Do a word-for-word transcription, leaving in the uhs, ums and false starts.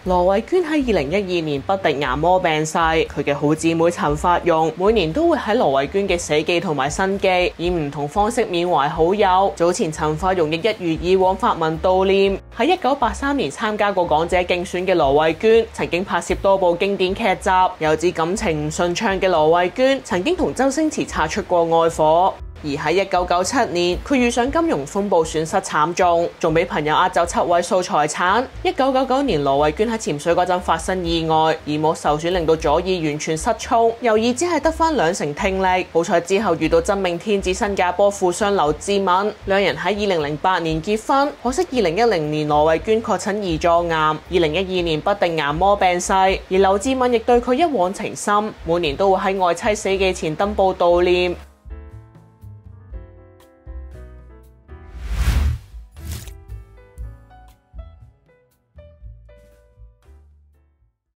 羅慧娟喺二零一二年不敵癌魔病逝，佢嘅好姊妹陳法蓉每年都會喺羅慧娟嘅死忌同埋生忌，以唔同方式緬懷好友。早前陳法蓉亦一如以往發文悼念。喺一九八三年參加過港姐競選嘅羅慧娟，曾經拍攝多部經典劇集。又指感情唔順暢嘅羅慧娟，曾經同周星馳擦出過愛火。而喺一九九七年，佢遇上金融風暴，損失慘重，仲俾朋友呃走七位數財產。一九九九年，羅慧娟喺潛水嗰陣發生意外，耳膜受損令到左耳完全失聰，右耳只係得返兩成聽力。好彩之後遇到真命天子新加坡富商劉志敏，兩人喺二零零八年結婚。可惜二零一零年羅慧娟確診胰臟癌，二零一二年不敵癌魔病逝。而劉志敏亦對佢一往情深，每年都會喺愛妻死忌前登報悼念。